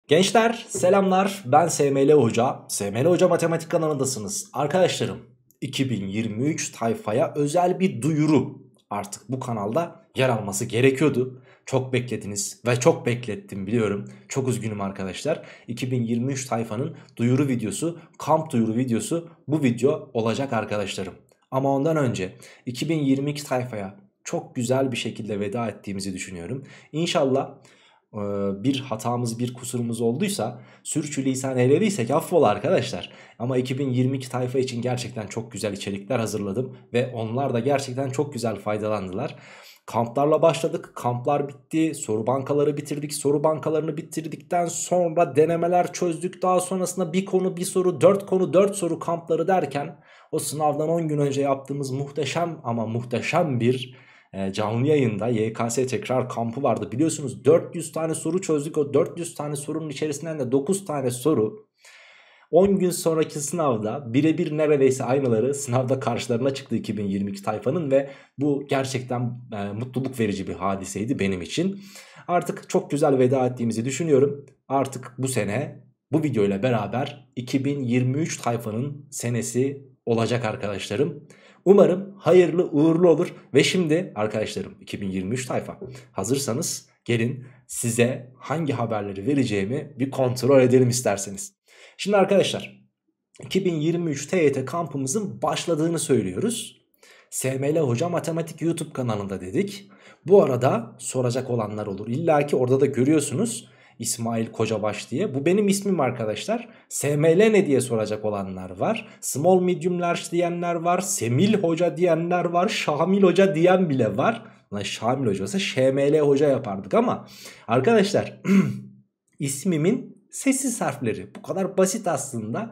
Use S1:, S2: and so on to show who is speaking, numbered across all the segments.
S1: Gençler selamlar, ben SML Hoca. SML Hoca Matematik kanalındasınız. Arkadaşlarım, 2023 tayfaya özel bir duyuru artık bu kanalda yer alması gerekiyordu. Çok beklediniz ve çok beklettim biliyorum. Çok üzgünüm arkadaşlar. 2023 tayfanın duyuru videosu, kamp duyuru videosu bu video olacak arkadaşlarım. Ama ondan önce 2022 tayfaya çok güzel bir şekilde veda ettiğimizi düşünüyorum. İnşallah bir hatamız, bir kusurumuz olduysa, sürçülisan eylediysek affola arkadaşlar. Ama 2022 tayfa için gerçekten çok güzel içerikler hazırladım ve onlar da gerçekten çok güzel faydalandılar. Kamplarla başladık, kamplar bitti, soru bankaları bitirdik, soru bankalarını bitirdikten sonra denemeler çözdük, daha sonrasında bir konu bir soru, 4 konu 4 soru kampları derken o sınavdan 10 gün önce yaptığımız muhteşem ama muhteşem bir canlı yayında YKS tekrar kampı vardı. Biliyorsunuz 400 tane soru çözdük. O 400 tane sorunun içerisinden de 9 tane soru 10 gün sonraki sınavda birebir neredeyse aynıları sınavda karşılarına çıktı 2022 tayfanın ve bu gerçekten mutluluk verici bir hadiseydi benim için. Artık çok güzel veda ettiğimizi düşünüyorum. Artık bu sene bu video ile beraber 2023 tayfanın senesi olacak arkadaşlarım. Umarım hayırlı uğurlu olur ve şimdi arkadaşlarım 2023 tayfa hazırsanız gelin size hangi haberleri vereceğimi bir kontrol edelim isterseniz. Şimdi arkadaşlar 2023 TYT kampımızın başladığını söylüyoruz. SML Hoca Matematik YouTube kanalında dedik. Bu arada soracak olanlar olur. İlla ki orada da görüyorsunuz İsmail Kocabaş diye. Bu benim ismim arkadaşlar. SML ne diye soracak olanlar var. Small medium large diyenler var. Semil Hoca diyenler var. Şamil Hoca diyen bile var. Lan Şamil Hoca olsa ŞML Hoca yapardık ama arkadaşlar ismimin sessiz harfleri bu kadar basit aslında.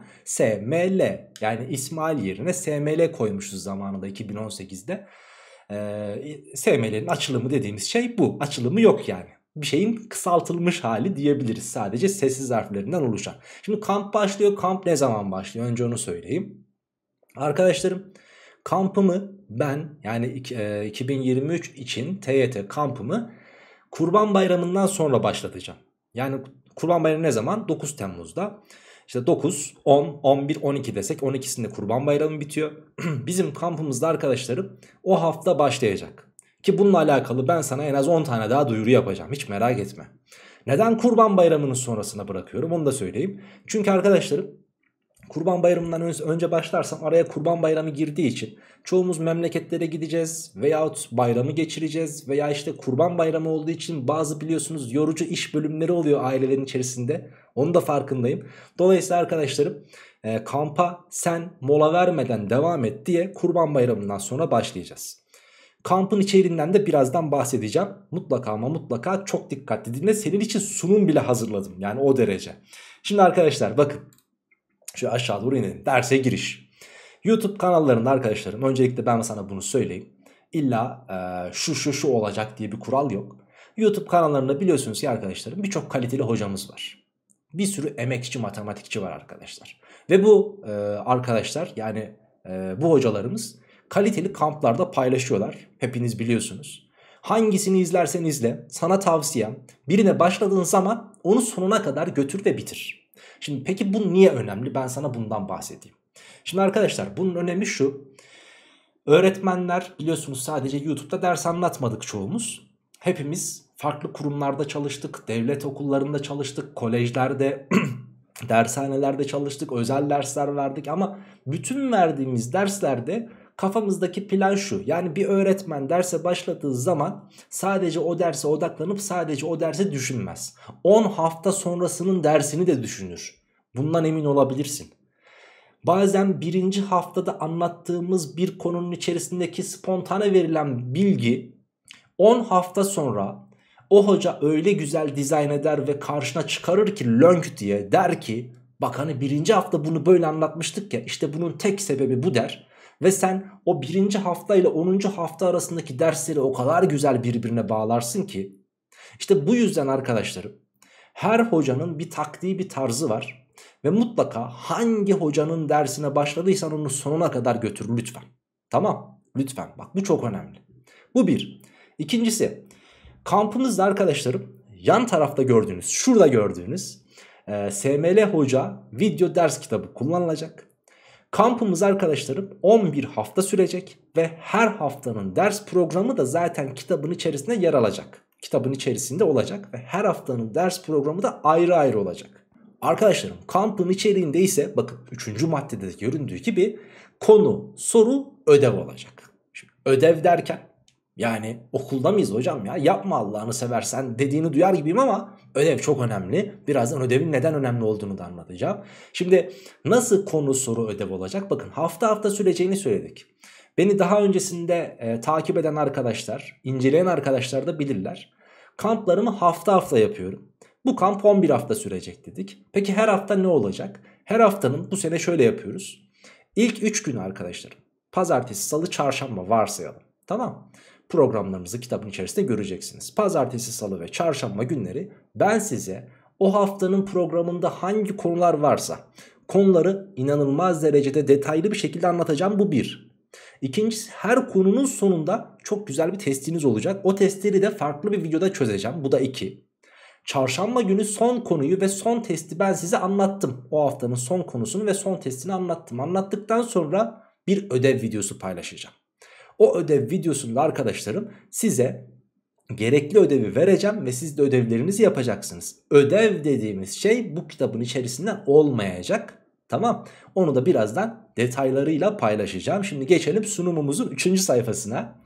S1: SML yani İsmail yerine SML koymuşuz zamanında 2018'de. SML'nin açılımı dediğimiz şey bu. Açılımı yok yani. Bir şeyin kısaltılmış hali diyebiliriz. Sadece sessiz harflerinden oluşan. Şimdi kamp başlıyor. Kamp ne zaman başlıyor? Önce onu söyleyeyim. Arkadaşlarım kampımı ben yani 2023 için TYT kampımı Kurban Bayramı'ndan sonra başlatacağım. Yani Kurban Bayramı ne zaman? 9 Temmuz'da. İşte 9, 10, 11, 12 desek 12'sinde Kurban Bayramı bitiyor. Bizim kampımızda arkadaşlarım o hafta başlayacak. Ki bununla alakalı ben sana en az 10 tane daha duyuru yapacağım. Hiç merak etme. Neden Kurban Bayramı'nın sonrasına bırakıyorum onu da söyleyeyim. Çünkü arkadaşlarım Kurban Bayramı'ndan önce başlarsam araya Kurban Bayramı girdiği için çoğumuz memleketlere gideceğiz veyahut bayramı geçireceğiz veya işte Kurban Bayramı olduğu için bazı biliyorsunuz yorucu iş bölümleri oluyor ailelerin içerisinde. Onun da farkındayım. Dolayısıyla arkadaşlarım kampa sen mola vermeden devam et diye Kurban Bayramı'ndan sonra başlayacağız. Kampın içeriğinden de birazdan bahsedeceğim. Mutlaka ama mutlaka çok dikkatli dinle. Senin için sunum bile hazırladım. Yani o derece. Şimdi arkadaşlar bakın. Şu aşağı doğru inelim. Derse giriş. YouTube kanallarında arkadaşlarım öncelikle ben sana bunu söyleyeyim. İlla şu olacak diye bir kural yok. YouTube kanallarında biliyorsunuz ki arkadaşlarım birçok kaliteli hocamız var. Bir sürü emekçi matematikçi var arkadaşlar. Ve bu arkadaşlar yani bu hocalarımız kaliteli kamplarda paylaşıyorlar. Hepiniz biliyorsunuz. Hangisini izlersen izle. Sana tavsiyem birine başladığın zaman onu sonuna kadar götür ve bitir. Şimdi peki bu niye önemli? Ben sana bundan bahsedeyim. Şimdi arkadaşlar bunun önemi şu. Öğretmenler biliyorsunuz sadece YouTube'da ders anlatmadık çoğumuz. Hepimiz farklı kurumlarda çalıştık. Devlet okullarında çalıştık. Kolejlerde, dershanelerde çalıştık. Özel dersler verdik ama bütün verdiğimiz derslerde kafamızdaki plan şu. Yani bir öğretmen derse başladığı zaman sadece o derse odaklanıp sadece o dersi düşünmez. 10 hafta sonrasının dersini de düşünür. Bundan emin olabilirsin. Bazen birinci haftada anlattığımız bir konunun içerisindeki spontane verilen bilgi 10 hafta sonra o hoca öyle güzel dizayn eder ve karşına çıkarır ki lönk diye der ki bak hani birinci hafta bunu böyle anlatmıştık ya işte bunun tek sebebi bu der. Ve sen o birinci hafta ile 10. hafta arasındaki dersleri o kadar güzel birbirine bağlarsın ki. İşte bu yüzden arkadaşlarım her hocanın bir taktiği bir tarzı var. Ve mutlaka hangi hocanın dersine başladıysan onu sonuna kadar götür lütfen. Tamam lütfen bak bu çok önemli. Bu bir. İkincisi kampımızda arkadaşlarım yan tarafta gördüğünüz şurada gördüğünüz SML Hoca video ders kitabı kullanılacak. Kampımız arkadaşlarım 11 hafta sürecek ve her haftanın ders programı da zaten kitabın içerisinde yer alacak. Kitabın içerisinde olacak ve her haftanın ders programı da ayrı ayrı olacak. Arkadaşlarım kampın içeriğinde ise bakın 3. maddede de göründüğü gibi konu, soru, ödev olacak. Şimdi ödev derken yani okulda mıyız hocam ya, yapma Allah'ını seversen dediğini duyar gibiyim ama ödev çok önemli. Birazdan ödevin neden önemli olduğunu da anlatacağım. Şimdi nasıl konu, soru, ödev olacak? Bakın hafta hafta süreceğini söyledik. Beni daha öncesinde takip eden arkadaşlar, inceleyen arkadaşlar da bilirler. Kamplarımı hafta hafta yapıyorum. Bu kamp 11 hafta sürecek dedik. Peki her hafta ne olacak? Her haftanın bu sene şöyle yapıyoruz. İlk 3 gün arkadaşlarım. Pazartesi, salı, çarşamba varsayalım. Tamam. Programlarımızı kitabın içerisinde göreceksiniz. Pazartesi, salı ve çarşamba günleri ben size o haftanın programında hangi konular varsa konuları inanılmaz derecede detaylı bir şekilde anlatacağım. Bu bir. İkincisi, her konunun sonunda çok güzel bir testiniz olacak. O testleri de farklı bir videoda çözeceğim. Bu da 2. Çarşamba günü son konuyu ve son testi ben size anlattım. O haftanın son konusunu ve son testini anlattım. Anlattıktan sonra bir ödev videosu paylaşacağım. O ödev videosunda arkadaşlarım size gerekli ödevi vereceğim ve siz de ödevlerinizi yapacaksınız. Ödev dediğimiz şey bu kitabın içerisinde olmayacak. Tamam. Onu da birazdan detaylarıyla paylaşacağım. Şimdi geçelim sunumumuzun 3. sayfasına.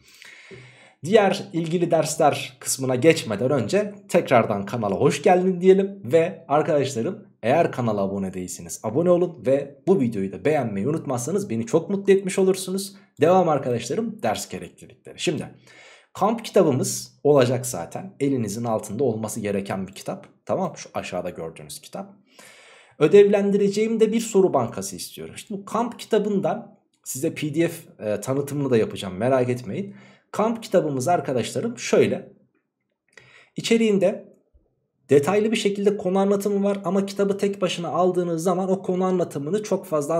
S1: Diğer ilgili dersler kısmına geçmeden önce tekrardan kanala hoş geldin diyelim. Ve arkadaşlarım eğer kanala abone değilseniz abone olun ve bu videoyu da beğenmeyi unutmazsanız beni çok mutlu etmiş olursunuz. Devam arkadaşlarım, ders gereklilikleri. Şimdi kamp kitabımız olacak zaten. Elinizin altında olması gereken bir kitap. Tamam, şu aşağıda gördüğünüz kitap. Ödevlendireceğim de bir soru bankası istiyorum. İşte bu kamp kitabından size PDF tanıtımını da yapacağım, merak etmeyin. Kamp kitabımız arkadaşlarım şöyle. İçeriğinde detaylı bir şekilde konu anlatımı var ama kitabı tek başına aldığınız zaman o konu anlatımını çok fazla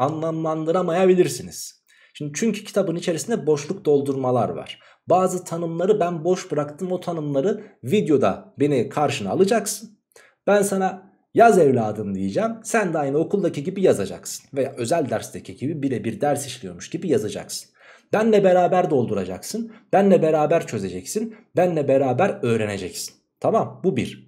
S1: anlamlandıramayabilirsiniz. Şimdi çünkü kitabın içerisinde boşluk doldurmalar var. Bazı tanımları ben boş bıraktım, o tanımları videoda beni karşına alacaksın. Ben sana yaz evladım diyeceğim, sen de aynı okuldaki gibi yazacaksın veya özel dersteki gibi birebir ders işliyormuş gibi yazacaksın. Benle beraber dolduracaksın, benle beraber çözeceksin, benle beraber öğreneceksin. Tamam, bu bir.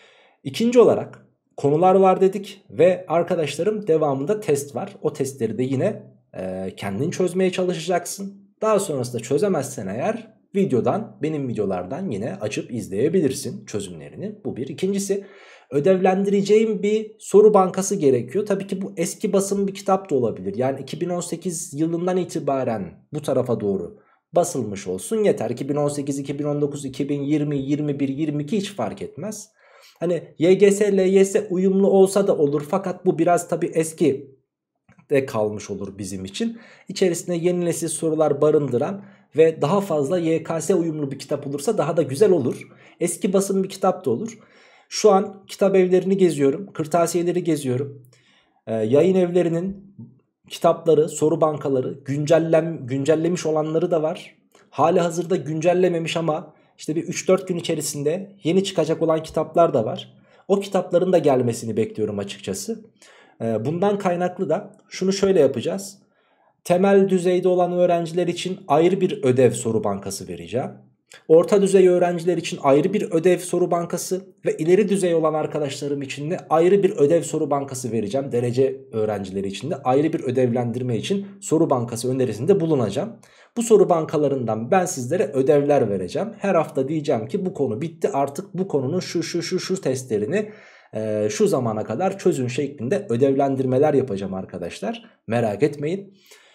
S1: İkinci olarak konular var dedik ve arkadaşlarım devamında test var. O testleri de yine kendin çözmeye çalışacaksın. Daha sonrasında çözemezsen eğer videodan, benim videolardan yine açıp izleyebilirsin çözümlerini. Bu bir. İkincisi, ödevlendireceğim bir soru bankası gerekiyor. Tabii ki bu eski basım bir kitap da olabilir. Yani 2018 yılından itibaren bu tarafa doğru basılmış olsun yeter. 2018, 2019, 2020, 21, 22 hiç fark etmez. Hani YGS, LYS uyumlu olsa da olur fakat bu biraz tabii eski de kalmış olur bizim için. İçerisinde yeni nesil sorular barındıran ve daha fazla YKS uyumlu bir kitap olursa daha da güzel olur. Eski basım bir kitap da olur. Şu an kitap evlerini geziyorum, kırtasiyeleri geziyorum. Yayın evlerinin kitapları, soru bankaları güncellemiş olanları da var. Hali hazırda güncellememiş ama işte bir 3-4 gün içerisinde yeni çıkacak olan kitaplar da var. O kitapların da gelmesini bekliyorum açıkçası. Bundan kaynaklı da şunu şöyle yapacağız. Temel düzeyde olan öğrenciler için ayrı bir ödev soru bankası vereceğim. Orta düzey öğrenciler için ayrı bir ödev soru bankası ve ileri düzey olan arkadaşlarım için de ayrı bir ödev soru bankası vereceğim. Derece öğrencileri için de ayrı bir ödevlendirme için soru bankası önerisinde bulunacağım. Bu soru bankalarından ben sizlere ödevler vereceğim. Her hafta diyeceğim ki bu konu bitti, artık bu konunun şu testlerini şu zamana kadar çözün şeklinde ödevlendirmeler yapacağım arkadaşlar. Merak etmeyin.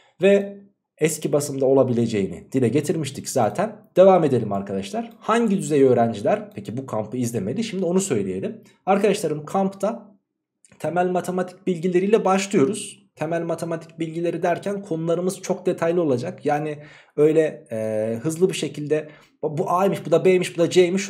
S1: Ve eski basımda olabileceğini dile getirmiştik zaten. Devam edelim arkadaşlar. Hangi düzey öğrenciler peki bu kampı izlemeli? Şimdi onu söyleyelim. Arkadaşlarım, kampta temel matematik bilgileriyle başlıyoruz. Temel matematik bilgileri derken konularımız çok detaylı olacak. Yani öyle hızlı bir şekilde bu A'ymış, bu da B'ymiş, bu da C'ymiş,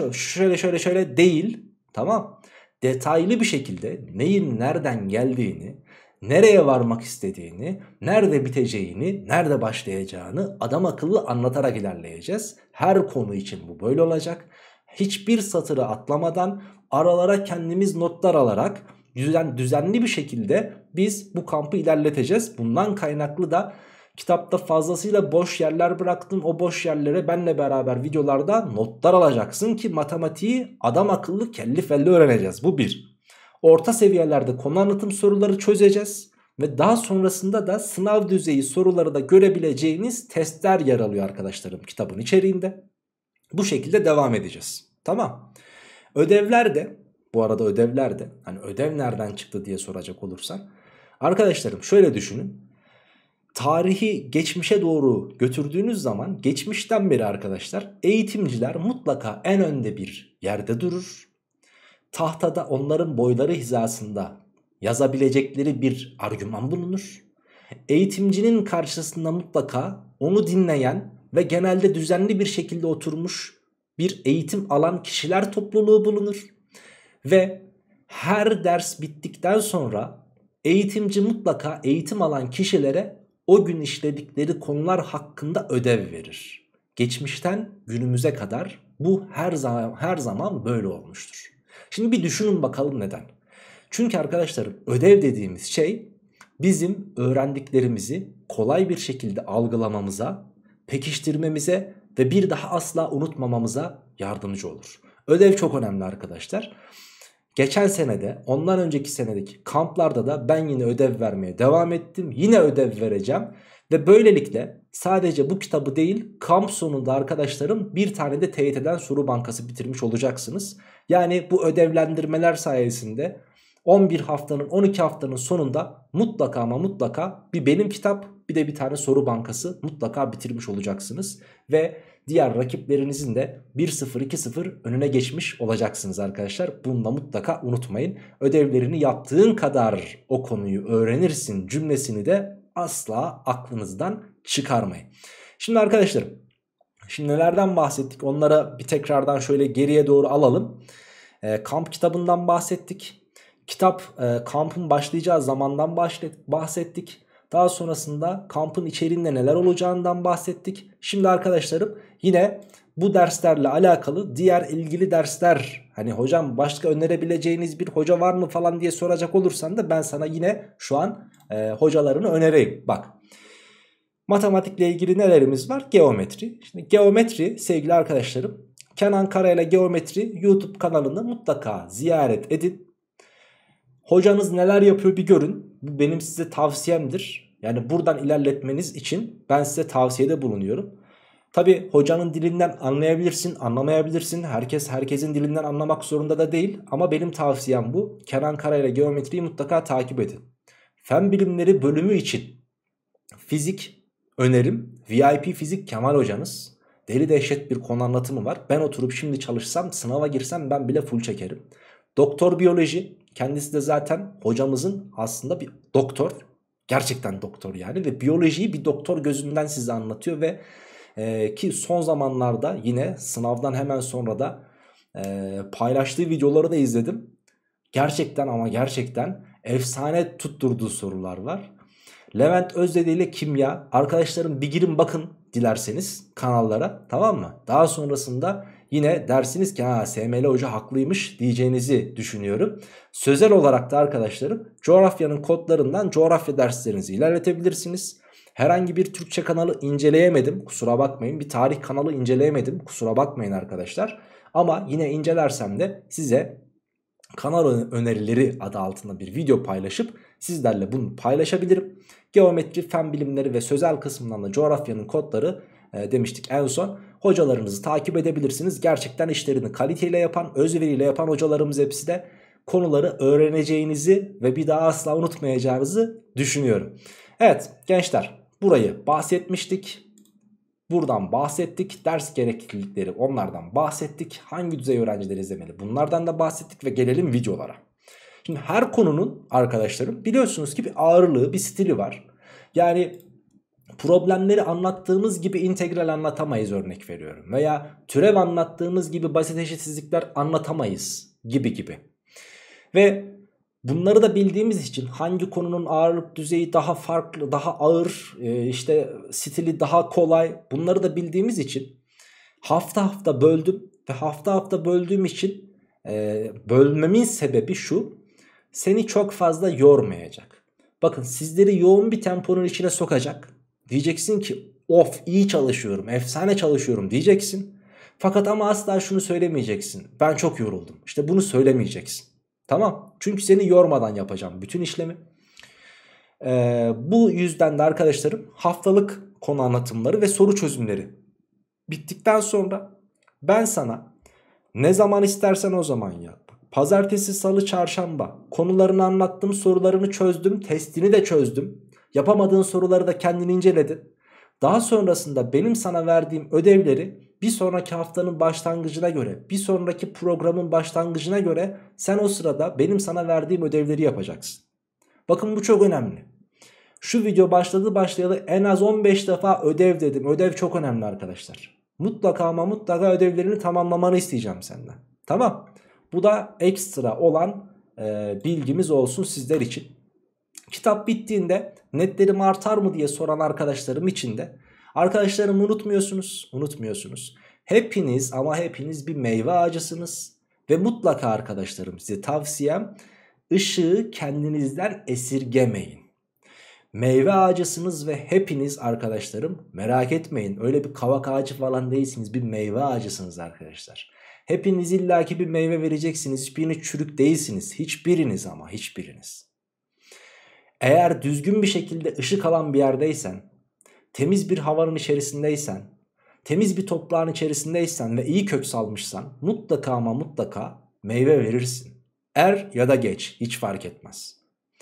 S1: şöyle değil. Tamam. Detaylı bir şekilde neyin nereden geldiğini, nereye varmak istediğini, nerede biteceğini, nerede başlayacağını adam akıllı anlatarak ilerleyeceğiz. Her konu için bu böyle olacak. Hiçbir satırı atlamadan aralara kendimiz notlar alarak düzenli bir şekilde biz bu kampı ilerleteceğiz. Bundan kaynaklı da kitapta fazlasıyla boş yerler bıraktım. O boş yerlere benle beraber videolarda notlar alacaksın ki matematiği adam akıllı kelli felli öğreneceğiz. Bu bir. Orta seviyelerde konu anlatım soruları çözeceğiz. Ve daha sonrasında da sınav düzeyi soruları da görebileceğiniz testler yer alıyor arkadaşlarım kitabın içeriğinde. Bu şekilde devam edeceğiz. Tamam. Ödevler de, bu arada ödevler de, hani ödev nereden çıktı diye soracak olursan. Arkadaşlarım şöyle düşünün. Tarihi geçmişe doğru götürdüğünüz zaman geçmişten beri arkadaşlar eğitimciler mutlaka en önde bir yerde durur. Tahtada onların boyları hizasında yazabilecekleri bir argüman bulunur. Eğitimcinin karşısında mutlaka onu dinleyen ve genelde düzenli bir şekilde oturmuş bir eğitim alan kişiler topluluğu bulunur. Ve her ders bittikten sonra eğitimci mutlaka eğitim alan kişilere o gün işledikleri konular hakkında ödev verir. Geçmişten günümüze kadar bu her zaman böyle olmuştur. Şimdi bir düşünün bakalım neden? Çünkü arkadaşlarım ödev dediğimiz şey bizim öğrendiklerimizi kolay bir şekilde algılamamıza, pekiştirmemize ve bir daha asla unutmamamıza yardımcı olur. Ödev çok önemli arkadaşlar. Geçen senede, ondan önceki senedeki kamplarda da ben yine ödev vermeye devam ettim. Yine ödev vereceğim. Ve böylelikle sadece bu kitabı değil, kamp sonunda arkadaşlarım bir tane de TYT'den soru bankası bitirmiş olacaksınız. Yani bu ödevlendirmeler sayesinde 11 haftanın 12 haftanın sonunda mutlaka ama mutlaka bir benim kitap bir de bir tane soru bankası mutlaka bitirmiş olacaksınız. Ve diğer rakiplerinizin de 1-0 2-0 önüne geçmiş olacaksınız arkadaşlar. Bunu da mutlaka unutmayın. Ödevlerini yaptığın kadar o konuyu öğrenirsin cümlesini de asla aklınızdan çıkarmayın. Şimdi arkadaşlarım, şimdi nelerden bahsettik onlara bir tekrardan şöyle geriye doğru alalım. Kamp kitabından bahsettik. Kampın başlayacağı zamandan bahsettik. Daha sonrasında kampın içeriğinde neler olacağından bahsettik. Şimdi arkadaşlarım yine bu derslerle alakalı diğer ilgili dersler, hani hocam başka önerebileceğiniz bir hoca var mı falan diye soracak olursan da ben sana yine şu an hocalarını önereyim. Bak, matematikle ilgili nelerimiz var? Geometri. Şimdi geometri sevgili arkadaşlarım, Kenan Karayel Geometri YouTube kanalını mutlaka ziyaret edin. Hocanız neler yapıyor bir görün. Bu benim size tavsiyemdir. Yani buradan ilerletmeniz için ben size tavsiyede bulunuyorum. Tabi hocanın dilinden anlayabilirsin, anlamayabilirsin. Herkes herkesin dilinden anlamak zorunda da değil. Ama benim tavsiyem bu. Kenan Karayel Geometri'yi mutlaka takip edin. Fen bilimleri bölümü için fizik önerim. VIP fizik Kemal hocanız. Deli dehşet bir konu anlatımı var. Ben oturup şimdi çalışsam, sınava girsem ben bile full çekerim. Doktor biyoloji, kendisi de zaten hocamızın aslında bir doktor. Gerçekten doktor yani, ve biyolojiyi bir doktor gözünden size anlatıyor ve ki son zamanlarda yine sınavdan hemen sonra da paylaştığı videoları da izledim. Gerçekten ama gerçekten efsane tutturduğu sorular var. Levent Özdeli ile kimya, arkadaşlarım bir girin bakın dilerseniz kanallara, tamam mı? Daha sonrasında yine dersiniz ki ha, SML hoca haklıymış diyeceğinizi düşünüyorum. Sözel olarak da arkadaşlarım coğrafyanın kodlarından coğrafya derslerinizi ilerletebilirsiniz. Herhangi bir Türkçe kanalı inceleyemedim, kusura bakmayın. Bir tarih kanalı inceleyemedim, kusura bakmayın arkadaşlar. Ama yine incelersem de size kanal önerileri adı altında bir video paylaşıp sizlerle bunu paylaşabilirim. Geometri, fen bilimleri ve sözel kısmından da coğrafyanın kodları demiştik en son. Hocalarınızı takip edebilirsiniz. Gerçekten işlerini kaliteyle yapan, özveriyle yapan hocalarımız hepsi de konuları öğreneceğinizi ve bir daha asla unutmayacağınızı düşünüyorum. Evet gençler, burayı bahsetmiştik. Buradan bahsettik. Ders gereklilikleri, onlardan bahsettik. Hangi düzey öğrenciler izlemeli, bunlardan da bahsettik ve gelelim videolara. Şimdi her konunun arkadaşlarım biliyorsunuz ki bir ağırlığı, bir stili var. Yani problemleri anlattığımız gibi integral anlatamayız, örnek veriyorum. Veya türev anlattığımız gibi basit eşitsizlikler anlatamayız gibi. Ve bunları da bildiğimiz için hangi konunun ağırlık düzeyi daha farklı, daha ağır, işte stili daha kolay, bunları da bildiğimiz için hafta hafta böldüm. Ve hafta hafta böldüğüm için bölmemin sebebi şu: seni çok fazla yormayacak. Bakın sizleri yoğun bir temponun içine sokacak. Diyeceksin ki of iyi çalışıyorum, efsane çalışıyorum diyeceksin. Fakat ama asla şunu söylemeyeceksin. Ben çok yoruldum. İşte bunu söylemeyeceksin. Tamam. Çünkü seni yormadan yapacağım bütün işlemi. Bu yüzden de arkadaşlarım haftalık konu anlatımları ve soru çözümleri bittikten sonra ben sana ne zaman istersen o zaman yap. Pazartesi, salı, çarşamba konularını anlattım, sorularını çözdüm, testini de çözdüm. Yapamadığın soruları da kendin inceledin. Daha sonrasında benim sana verdiğim ödevleri bir sonraki haftanın başlangıcına göre, bir sonraki programın başlangıcına göre sen o sırada benim sana verdiğim ödevleri yapacaksın. Bakın bu çok önemli. Şu video başladı başlayalı en az 15 defa ödev dedim. Ödev çok önemli arkadaşlar. Mutlaka ama mutlaka ödevlerini tamamlamanı isteyeceğim senden. Tamam. Bu da ekstra olan bilgimiz olsun sizler için. Kitap bittiğinde netlerim artar mı diye soran arkadaşlarım için de arkadaşlarım unutmuyorsunuz. Hepiniz ama hepiniz bir meyve ağacısınız ve mutlaka arkadaşlarım size tavsiyem ışığı kendinizden esirgemeyin. Meyve ağacısınız ve hepiniz arkadaşlarım merak etmeyin öyle bir kavak ağacı falan değilsiniz, bir meyve ağacısınız arkadaşlar. Hepiniz illaki bir meyve vereceksiniz, hiçbiriniz çürük değilsiniz, hiçbiriniz ama hiçbiriniz. Eğer düzgün bir şekilde ışık alan bir yerdeysen, temiz bir havanın içerisindeysen, temiz bir toprağın içerisindeysen ve iyi kök salmışsan mutlaka ama mutlaka meyve verirsin. Er ya da geç hiç fark etmez.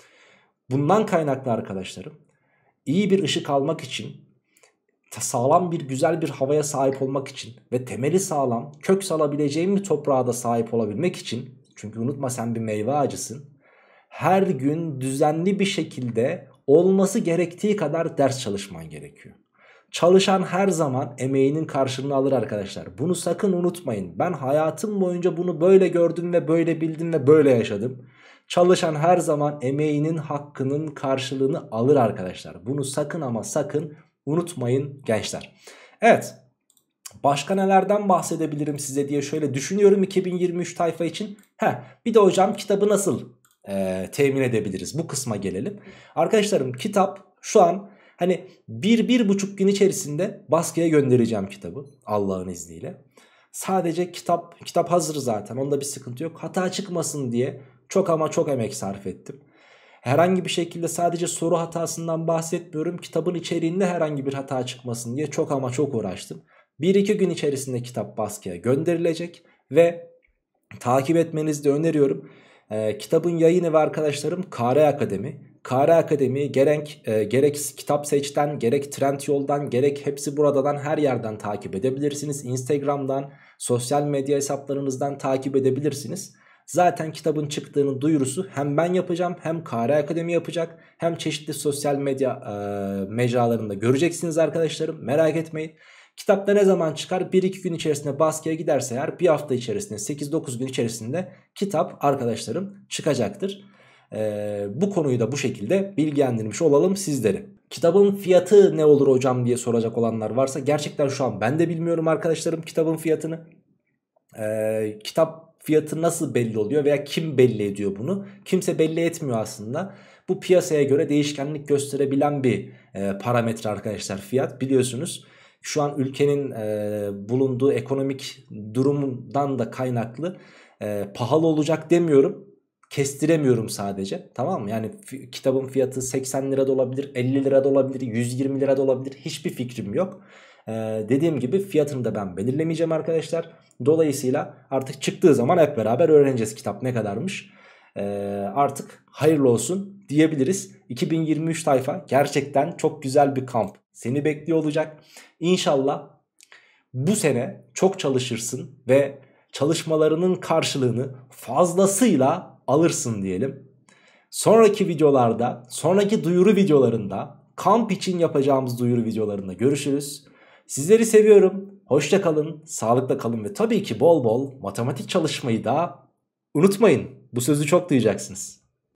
S1: Bundan kaynaklı arkadaşlarım iyi bir ışık almak için, sağlam bir güzel bir havaya sahip olmak için ve temeli sağlam kök salabileceğim bir toprağa da sahip olabilmek için, çünkü unutma sen bir meyve ağacısın, her gün düzenli bir şekilde olması gerektiği kadar ders çalışman gerekiyor. Çalışan her zaman emeğinin karşılığını alır arkadaşlar. Bunu sakın unutmayın. Ben hayatım boyunca bunu böyle gördüm ve böyle bildim ve böyle yaşadım. Çalışan her zaman emeğinin hakkının karşılığını alır arkadaşlar. Bunu sakın ama sakın unutmayın gençler. Evet, başka nelerden bahsedebilirim size diye şöyle düşünüyorum 2023 tayfa için. Bir de hocam kitabı nasıl temin edebiliriz, bu kısma gelelim. Arkadaşlarım kitap şu an hani 1-1,5 gün içerisinde baskıya göndereceğim kitabı Allah'ın izniyle. Sadece kitap hazır zaten, onda bir sıkıntı yok. Hata çıkmasın diye çok ama çok emek sarf ettim. Herhangi bir şekilde sadece soru hatasından bahsetmiyorum. Kitabın içeriğinde herhangi bir hata çıkmasın diye çok ama çok uğraştım. 1-2 gün içerisinde kitap baskıya gönderilecek ve takip etmenizi de öneriyorum. Kitabın yayın evi arkadaşlarım Kare Akademi. Kare Akademi gerek Kitap Seç'ten, gerek Trendyol'dan, gerek Hepsi Burada'dan her yerden takip edebilirsiniz. Instagram'dan, sosyal medya hesaplarınızdan takip edebilirsiniz. Zaten kitabın çıktığının duyurusu hem ben yapacağım, hem Kare Akademi yapacak, hem çeşitli sosyal medya mecralarında göreceksiniz arkadaşlarım. Merak etmeyin. Kitapta ne zaman çıkar? 1-2 gün içerisinde baskıya giderse eğer bir hafta içerisinde 8-9 gün içerisinde kitap arkadaşlarım çıkacaktır. Bu konuyu da bu şekilde bilgilendirmiş olalım sizleri. Kitabın fiyatı ne olur hocam diye soracak olanlar varsa gerçekten şu an ben de bilmiyorum arkadaşlarım kitabın fiyatını. Kitap fiyatı nasıl belli oluyor veya kim belli ediyor bunu? Kimse belli etmiyor aslında. Bu piyasaya göre değişkenlik gösterebilen bir parametre arkadaşlar fiyat, biliyorsunuz. Şu an ülkenin bulunduğu ekonomik durumundan da kaynaklı pahalı olacak demiyorum. Kestiremiyorum sadece, tamam mı? Yani kitabın fiyatı 80 lira da olabilir, 50 lira da olabilir, 120 lira da olabilir, hiçbir fikrim yok. Dediğim gibi fiyatını da ben belirlemeyeceğim arkadaşlar. Dolayısıyla artık çıktığı zaman hep beraber öğreneceğiz kitap ne kadarmış. Artık hayırlı olsun diyebiliriz. 2023 tayfa gerçekten çok güzel bir kamp seni bekliyor olacak. İnşallah bu sene çok çalışırsın ve çalışmalarının karşılığını fazlasıyla alırsın diyelim. Sonraki videolarda, sonraki duyuru videolarında, kamp için yapacağımız duyuru videolarında görüşürüz. Sizleri seviyorum. Hoşça kalın, sağlıkla kalın ve tabii ki bol bol matematik çalışmayı da unutmayın. Bu sözü çok duyacaksınız.